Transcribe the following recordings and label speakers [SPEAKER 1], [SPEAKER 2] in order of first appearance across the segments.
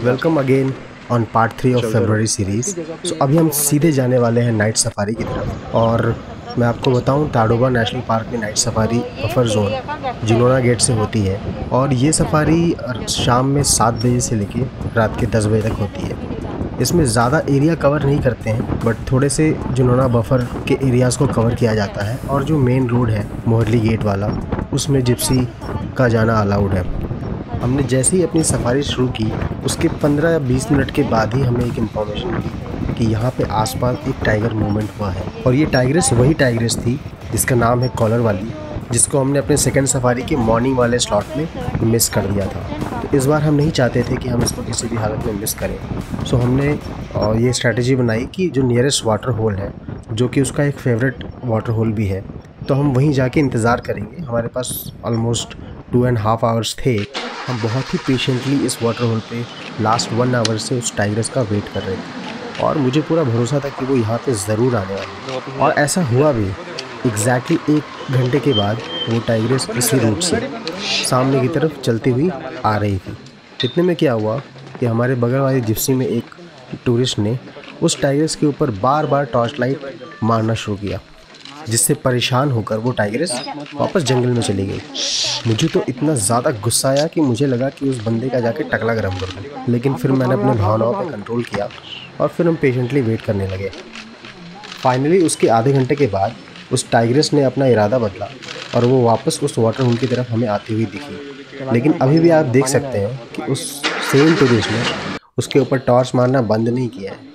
[SPEAKER 1] Welcome again on part 3 of February series. So अभी हम सीधे जाने वाले हैं नाइट सफारी की तरफ। और मैं आपको बताऊं, ताडोबा नेशनल पार्क में night safari buffer zone Junona gate से होती है। और ये सफारी शाम में 7 बजे से लेके रात के 10 बजे तक होती है। इसमें ज़्यादा एरिया कवर नहीं करते हैं, बट थोड़े से जुनोना बफर के एरियाज़ को कवर किया जाता है। और जो मेन रोड है मोहरली गेट वाला, उसमें जिप्सी का जाना अलाउड है। हमने जैसे ही अपनी सफारी शुरू की, उसके 15 या 20 मिनट के बाद ही हमें एक इन्फॉर्मेशन मिली कि यहाँ पे आसपास एक टाइगर मूवमेंट हुआ है। और ये टाइग्रेस वही टाइग्रेस थी जिसका नाम है कॉलर वाली, जिसको हमने अपने सेकंड सफारी के मॉर्निंग वाले स्लॉट में मिस कर दिया था। तो इस बार हम नहीं चाहते थे कि हम इसको किसी भी हालत में मिस करें। सो हमने ये स्ट्रैटेजी बनाई कि जो नियरेस्ट वाटर होल है, जो कि उसका एक फेवरेट वाटर होल भी है, तो हम वहीं जाके इंतज़ार करेंगे। हमारे पास ऑलमोस्ट 2.5 आवर्स थे। हम बहुत ही पेशेंटली इस वाटर होल पे लास्ट 1 आवर से उस टाइग्रेस का वेट कर रहे थे। और मुझे पूरा भरोसा था कि वो यहाँ पे ज़रूर आने वाली है। और ऐसा हुआ भी। एग्जैक्टली 1 घंटे के बाद वो टाइग्रेस इसी रूट से सामने की तरफ चलती हुई आ रही थी। इतने में क्या हुआ कि हमारे बगल वाली जिप्सी में एक टूरिस्ट ने उस टाइग्रेस के ऊपर बार बार टॉर्च लाइट मारना शुरू किया, जिससे परेशान होकर वो टाइग्रेस वापस जंगल में चली गई। मुझे तो इतना ज़्यादा गुस्सा आया कि मुझे लगा कि उस बंदे का जाके टकला गरम कर दूँ। लेकिन फिर मैंने अपने भावनाओं पर कंट्रोल किया और फिर हम पेशेंटली वेट करने लगे। फाइनली उसके आधे घंटे के बाद उस टाइग्रेस ने अपना इरादा बदला और वो वापस उस वाटर होल की तरफ हमें आती हुई दिखी। लेकिन अभी भी आप देख सकते हैं कि उस सेम टूरिस्ट ने उसके ऊपर टॉर्च मारना बंद नहीं किया है।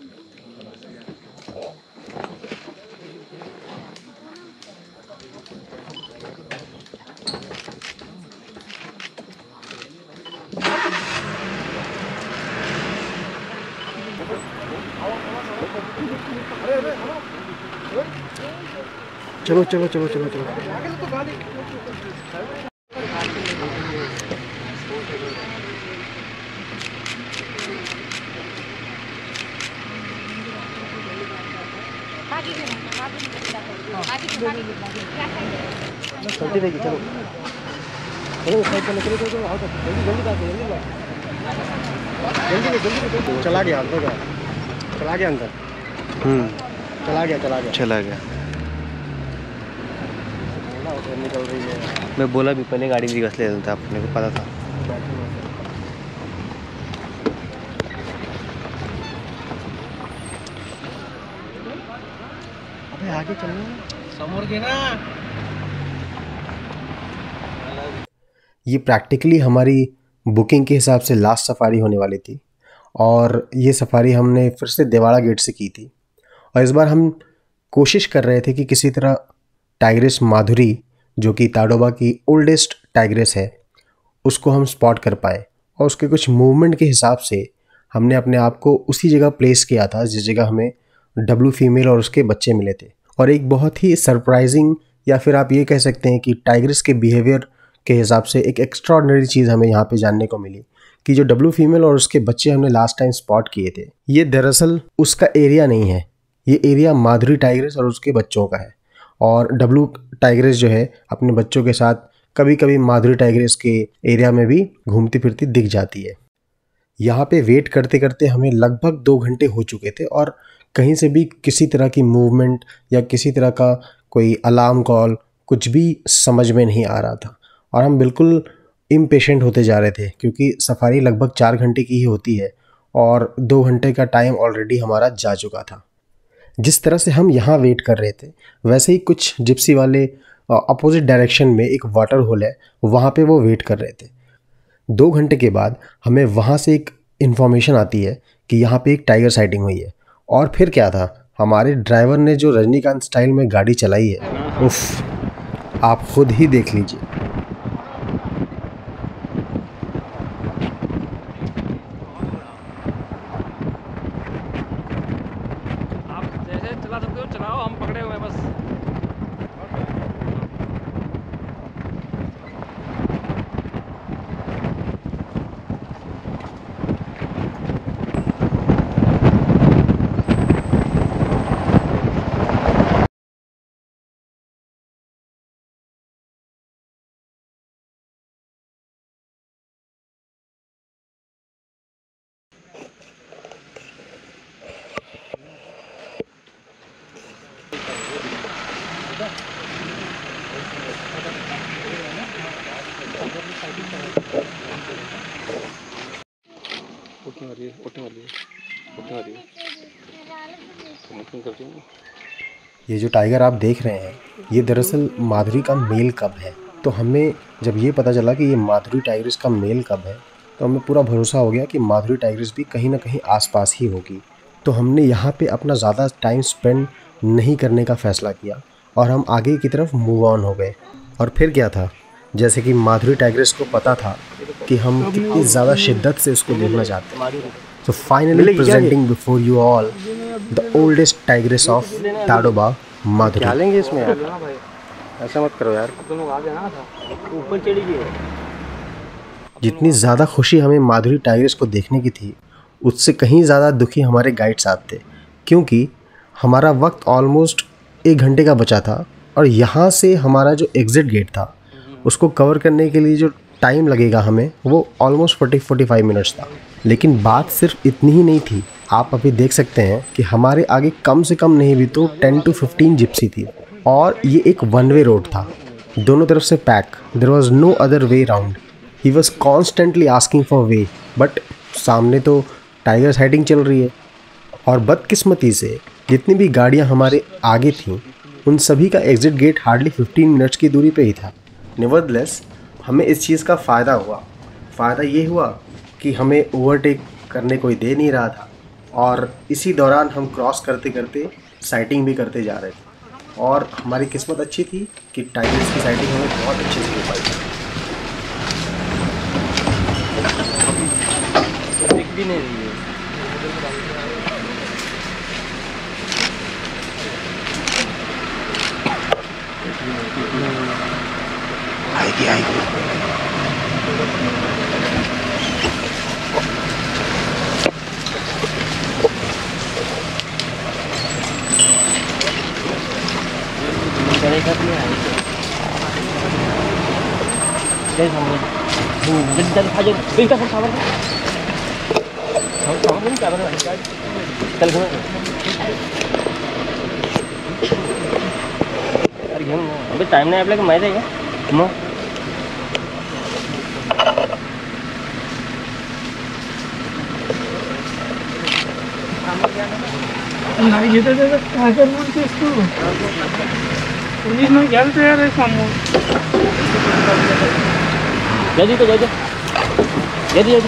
[SPEAKER 1] चलो चलो चलो चलो चलो। जल्दी चलो चला गया अंदर, चला गया अंदर। चला गया। निकल रही है। मैं बोला भी पहले गाड़ी निकल ले था, अपने को पता था। अबे आगे चलना, समोर के ना। ये प्रैक्टिकली हमारी बुकिंग के हिसाब से लास्ट सफारी होने वाली थी। और ये सफारी हमने फिर से देवाड़ा गेट से की थी। और इस बार हम कोशिश कर रहे थे कि किसी तरह टाइग्रेस माधुरी, जो कि ताडोबा की ओल्डेस्ट टाइग्रेस है, उसको हम स्पॉट कर पाए। और उसके कुछ मूवमेंट के हिसाब से हमने अपने आप को उसी जगह प्लेस किया था जिस जगह हमें डब्लू फीमेल और उसके बच्चे मिले थे। और एक बहुत ही सरप्राइजिंग, या फिर आप ये कह सकते हैं कि टाइग्रेस के बिहेवियर के हिसाब से एक एक्स्ट्राऑर्डिनरी चीज़ हमें यहाँ पे जानने को मिली कि जो डब्लू फीमेल और उसके बच्चे हमने लास्ट टाइम स्पॉट किए थे, ये दरअसल उसका एरिया नहीं है। ये एरिया माधुरी टाइग्रेस और उसके बच्चों का है। और डब्लू टाइग्रेस जो है अपने बच्चों के साथ कभी कभी माधुरी टाइग्रेस के एरिया में भी घूमती फिरती दिख जाती है। यहाँ पे वेट करते करते हमें लगभग 2 घंटे हो चुके थे और कहीं से भी किसी तरह की मूवमेंट या किसी तरह का कोई अलार्म कॉल कुछ भी समझ में नहीं आ रहा था। और हम बिल्कुल इम्पेशेंट होते जा रहे थे, क्योंकि सफारी लगभग 4 घंटे की ही होती है और 2 घंटे का टाइम ऑलरेडी हमारा जा चुका था। जिस तरह से हम यहाँ वेट कर रहे थे, वैसे ही कुछ जिप्सी वाले अपोजिट डायरेक्शन में एक वाटर होल है, वहाँ पे वो वेट कर रहे थे। 2 घंटे के बाद हमें वहाँ से एक इन्फॉर्मेशन आती है कि यहाँ पे एक टाइगर साइटिंग हुई है। और फिर क्या था, हमारे ड्राइवर ने जो रजनीकांत स्टाइल में गाड़ी चलाई है, उफ, आप खुद ही देख लीजिए।
[SPEAKER 2] आप जैसे चला सकते हो चलाओ, हम पकड़े हुए हैं बस।
[SPEAKER 1] ये जो टाइगर आप देख रहे हैं ये दरअसल माधुरी का मेल कब है। तो हमें जब ये पता चला कि ये माधुरी टाइग्रिस का मेल कब है तो हमें पूरा भरोसा हो गया कि माधुरी टाइग्रिस भी कहीं ना कहीं आसपास ही होगी। तो हमने यहाँ पे अपना ज़्यादा टाइम स्पेंड नहीं करने का फ़ैसला किया और हम आगे की तरफ मूव ऑन हो गए। और फिर क्या था, जैसे कि माधुरी टाइग्रिस को पता था कि हम कितनी ज़्यादा शिद्दत से उसको देखना चाहते हैं। So finally presenting before you all the oldest tigress of Tadoba माधुरी। क्या लेंगे इसमें यार? ऐसा मत करो यार। ऊपर चढ़ी गई। जितनी ज़्यादा खुशी हमें माधुरी टाइग्रिस को देखने की थी उससे कहीं ज़्यादा दुखी हमारे गाइड साहब थे, क्योंकि हमारा वक्त ऑलमोस्ट 1 घंटे का बचा था और यहाँ से हमारा जो एग्ज़िट गेट था उसको कवर करने के लिए जो टाइम लगेगा हमें वो ऑलमोस्ट 40-45 मिनट्स था। लेकिन बात सिर्फ इतनी ही नहीं थी, आप अभी देख सकते हैं कि हमारे आगे कम से कम नहीं भी तो 10 to 15 जिप्सी थी और ये एक वन वे रोड था, दोनों तरफ से pack. There was no other way round. He was constantly asking for way, but सामने तो टाइगर साइटिंग चल रही है। और बदकिस्मती से जितनी भी गाड़ियाँ हमारे आगे थीं उन सभी का एग्ज़िट गेट हार्डली 15 मिनट्स की दूरी पे ही था। नेवरदलेस हमें इस चीज़ का फ़ायदा हुआ। फ़ायदा ये हुआ कि हमें ओवरटेक करने कोई दे नहीं रहा था और इसी दौरान हम क्रॉस करते करते साइटिंग भी करते जा रहे थे। और हमारी किस्मत अच्छी थी कि टाइगर्स की साइटिंग हमें बहुत अच्छे से हो पाई। दिख भी नहीं रही है। आएगी आएगी।
[SPEAKER 3] अभी टाइम नाही आपल्याकडे माहिती आहे का मग
[SPEAKER 4] नाही घेता त्याचा काय करणार तेच तू पोलीस मग घ्यायला तयार आहे समोर
[SPEAKER 3] जल्दी तो जल्दी जल्दी जल्दी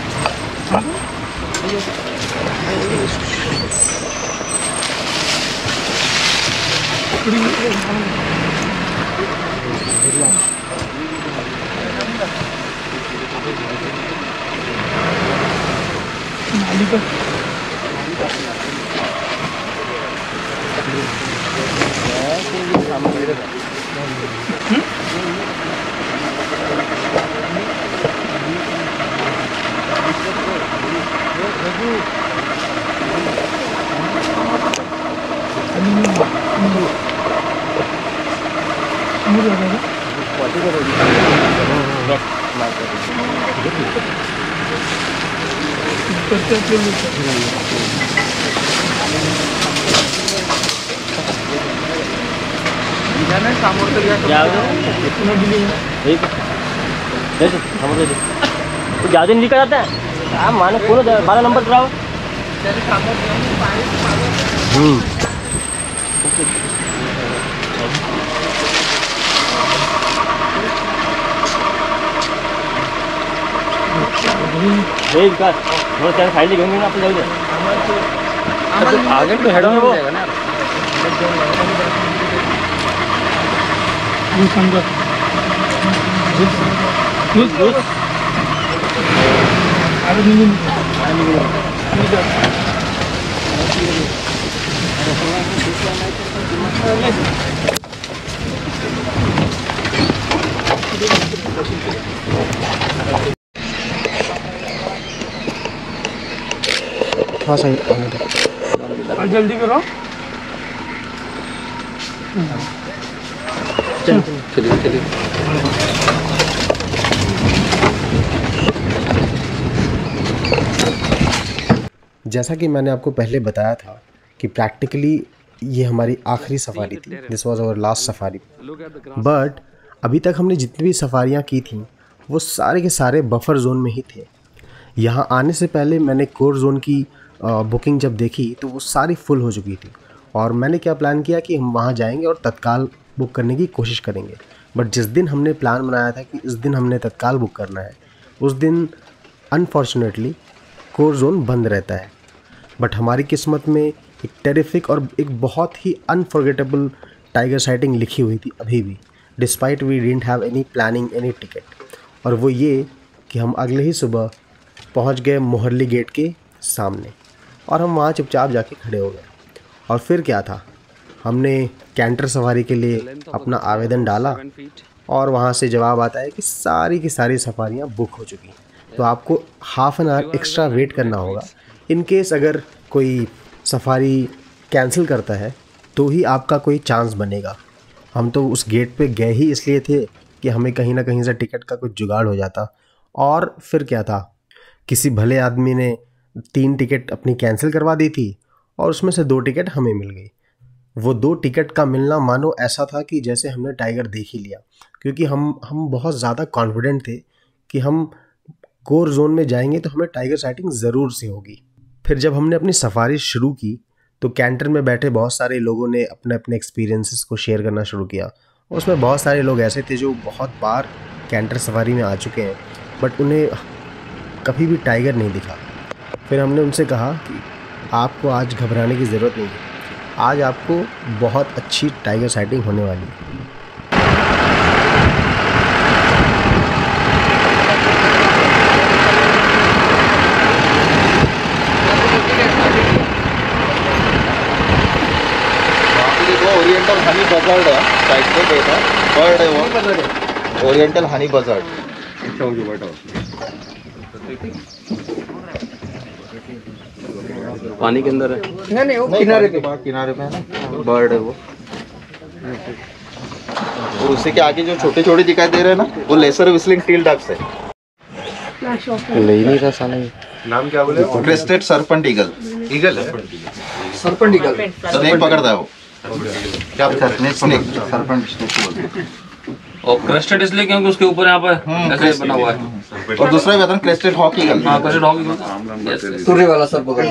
[SPEAKER 3] ज्यादा नहीं निकल जाता है। आप मानो कौन 12 नंबर ड्राइवर साइड घेऊन आपण जाऊ द्या।
[SPEAKER 2] आगे तो हेड ऑन हो जाएगा ना।
[SPEAKER 1] हाँ सही
[SPEAKER 4] जल्दी करो।
[SPEAKER 2] चलिए चलिए।
[SPEAKER 1] जैसा कि मैंने आपको पहले बताया था कि प्रैक्टिकली ये हमारी आखिरी सफारी थी। This was our last safari. But अभी तक हमने जितनी भी सफारियाँ की थी वो सारे के सारे बफर जोन में ही थे। यहाँ आने से पहले मैंने कोर जोन की बुकिंग जब देखी तो वो सारी फुल हो चुकी थी, और मैंने क्या प्लान किया कि हम वहाँ जाएंगे और तत्काल बुक करने की कोशिश करेंगे। बट जिस दिन हमने प्लान बनाया था कि इस दिन हमने तत्काल बुक करना है, उस दिन अनफॉर्चुनेटली कोर जोन बंद रहता है। बट हमारी किस्मत में एक टेरिफिक और एक बहुत ही अनफॉरगेटेबल टाइगर साइटिंग लिखी हुई थी अभी भी, despite we didn't have any planning any ticket. और वो ये कि हम अगले ही सुबह पहुंच गए मोहर्ली गेट के सामने, और हम वहाँ चुपचाप जाके खड़े हो गए। और फिर क्या था, हमने कैंटर सवारी के लिए अपना आवेदन डाला और वहाँ से जवाब आता है कि सारी की सारी सफारियाँ बुक हो चुकी हैं, तो आपको half an hour extra wait करना होगा। इन केस अगर कोई सफारी कैंसिल करता है तो ही आपका कोई चांस बनेगा। हम तो उस गेट पे गए ही इसलिए थे कि हमें कहीं ना कहीं से टिकट का कुछ जुगाड़ हो जाता। और फिर क्या था, किसी भले आदमी ने 3 टिकट अपनी कैंसिल करवा दी थी और उसमें से 2 टिकट हमें मिल गई। वो 2 टिकट का मिलना मानो ऐसा था कि जैसे हमने टाइगर देख ही लिया, क्योंकि हम बहुत ज़्यादा कॉन्फिडेंट थे कि हम कोर जोन में जाएंगे तो हमें टाइगर साइटिंग ज़रूर से होगी। फिर जब हमने अपनी सफारी शुरू की तो कैंटर में बैठे बहुत सारे लोगों ने अपने अपने एक्सपीरियंसेस को शेयर करना शुरू किया। उसमें बहुत सारे लोग ऐसे थे जो बहुत बार कैंटर सफारी में आ चुके हैं, बट उन्हें कभी भी टाइगर नहीं दिखा। फिर हमने उनसे कहा कि आपको आज घबराने की ज़रूरत नहीं है, आज आपको बहुत अच्छी टाइगर साइटिंग होने वाली है।
[SPEAKER 5] ओरिएंटल हनी बजर्ड है साइड पे देखा, बर्ड है वो, ओरिएंटल हनी बजर्ड।
[SPEAKER 2] पानी के अंदर है?
[SPEAKER 5] नहीं वो किनारे पे है ना, बर्ड है वो। और उसी के आगे जो छोटे छोटे दिखाई दे रहे हैं ना, वो लेसर विस्लिंग टील डक्स है।
[SPEAKER 1] नहीं था साला ये
[SPEAKER 5] नाम क्या बोले? Crested serpent eagle. ईगल है, सर्पेंट ईगल। स्नेक पकड़ता है वो। क्या स्नेक सर्पेंट बोलते हैं।
[SPEAKER 2] और क्रेस्टेड इसलिए क्योंकि उसके ऊपर यहाँ पर ऐसे बना हुआ है।
[SPEAKER 5] और दूसरा भी आता है क्रेस्टेड हॉक ईगल।
[SPEAKER 2] हाँ, क्रेस्टेड हॉक ईगल।
[SPEAKER 5] सूर्य वाला सर पकड़।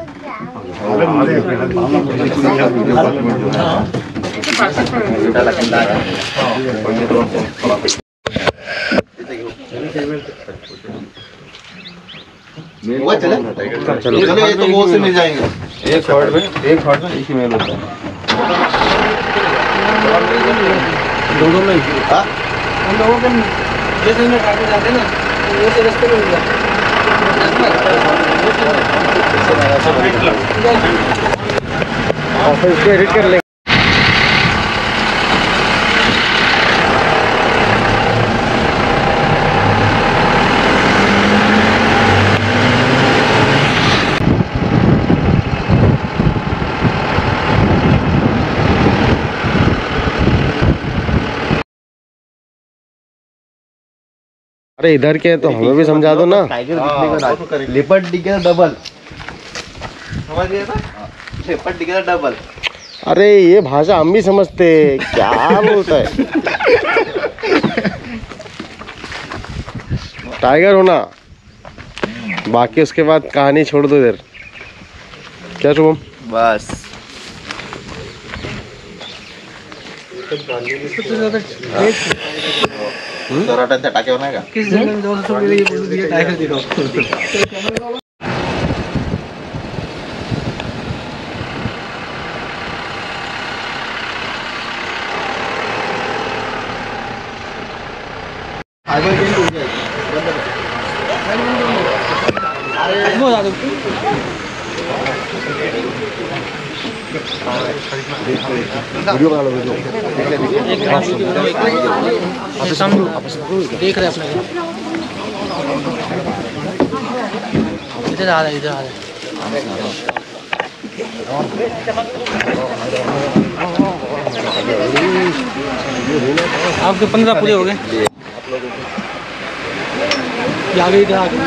[SPEAKER 5] वो चले चलो, ये तो वो से मिल जाएंगे। एक हर्ड में एक ही मेल होता है।
[SPEAKER 4] दोनों में
[SPEAKER 5] हाँ,
[SPEAKER 4] हम लोगों के जैसे में काटे जाते हैं ना, वो से रास्ते में मिल
[SPEAKER 1] और फिर इसको एडिट कर लेंगे। अरे इधर के तो हमें भी समझा दो ना।
[SPEAKER 5] टाइगर दिखने का लिपर्ड दिखेगा डबल, समझ गए ना? लिपर्ड दिखेगा डबल।
[SPEAKER 1] अरे ये भाषा हम भी समझते, क्या बोलता है। टाइगर होना, बाकी उसके बाद कहानी छोड़ दो इधर। क्या शुभम?
[SPEAKER 5] बस टाके होना है
[SPEAKER 4] किस जगह में जाओ तो ये बोल दिया टाइगर दिखाओ।
[SPEAKER 1] वीडियो बना लो,
[SPEAKER 4] देख रहे अपने इधर आ रहा है, इधर आ रहा है। आपके 15 पूरे हो गए। आगे इधर आगे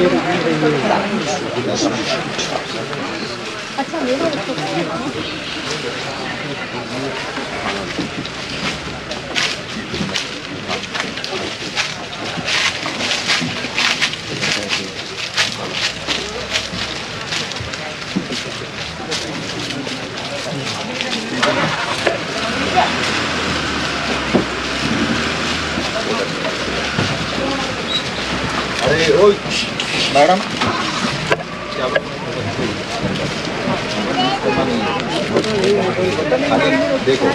[SPEAKER 5] मैडम देखो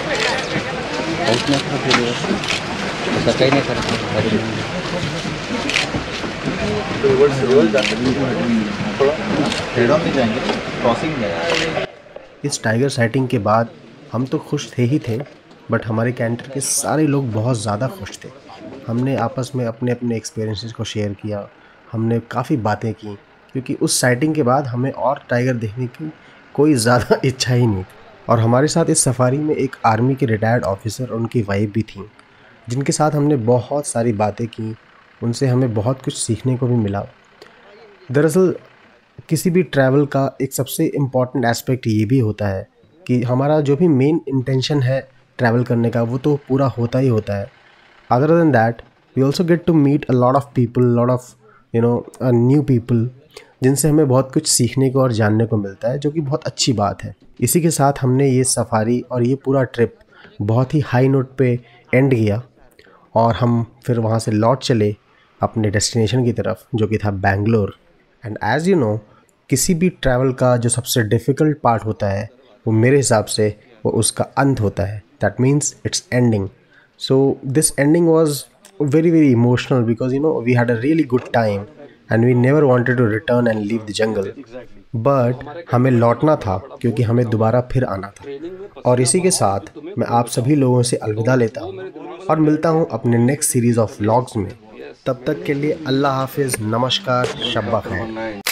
[SPEAKER 1] इस टाइगर साइटिंग के बाद हम तो खुश थे ही थे, बट हमारे कैंटर के सारे लोग बहुत ज़्यादा खुश थे। हमने आपस में अपने अपने एक्सपीरियंसेस को शेयर किया, हमने काफ़ी बातें की, क्योंकि उस साइटिंग के बाद हमें और टाइगर देखने की कोई ज़्यादा इच्छा ही नहीं थी। और हमारे साथ इस सफारी में एक आर्मी के रिटायर्ड ऑफिसर और उनकी वाइफ भी थी, जिनके साथ हमने बहुत सारी बातें की, उनसे हमें बहुत कुछ सीखने को भी मिला। दरअसल किसी भी ट्रैवल का एक सबसे इम्पॉर्टेंट एस्पेक्ट ये भी होता है कि हमारा जो भी मेन इंटेंशन है ट्रैवल करने का वो तो पूरा होता ही होता है। Other than that we also get to meet a lot of people, lot of new people, जिनसे हमें बहुत कुछ सीखने को और जानने को मिलता है, जो कि बहुत अच्छी बात है। इसी के साथ हमने ये सफारी और ये पूरा ट्रिप बहुत ही हाई नोट पे एंड किया और हम फिर वहाँ से लौट चले अपने डेस्टिनेशन की तरफ, जो कि था Bangalore. And as you know, किसी भी ट्रैवल का जो सबसे डिफ़िकल्ट पार्ट होता है वो मेरे हिसाब से वो उसका अंत होता है। That means it's ending. So this ending was very very emotional because we had a really good time and we never wanted to return and leave the jungle. But हमें लौटना था क्योंकि हमें दोबारा फिर आना था। और इसी के साथ मैं आप सभी लोगों से अलविदा लेता हूँ और मिलता हूँ अपने नेक्स्ट सीरीज़ ऑफ व्लॉग्स में। तब तक के लिए अल्लाह हाफिज़, नमस्कार, शब्बा खैर।